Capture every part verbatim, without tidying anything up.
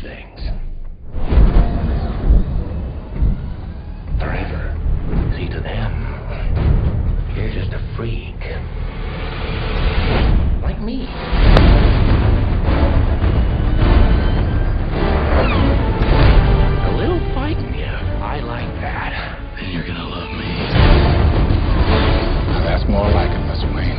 things. Forever. See, to them, you're just a freak. Like me. A little fight in you. I like that. Then you're gonna love me. Now that's more like it, Mister Wayne.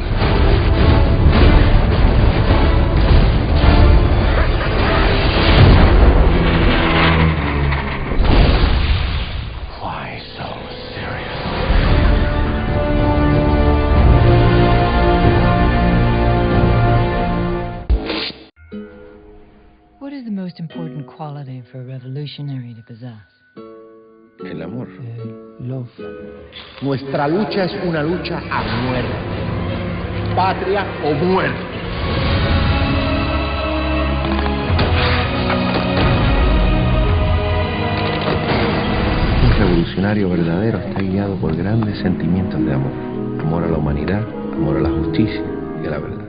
Why so serious? What is the most important quality for a revolutionary to possess? El amor. Uh, love. Nuestra lucha es una lucha a muerte. Patria o muerte. Un revolucionario verdadero está guiado por grandes sentimientos de amor. Amor a la humanidad, amor a la justicia y a la verdad.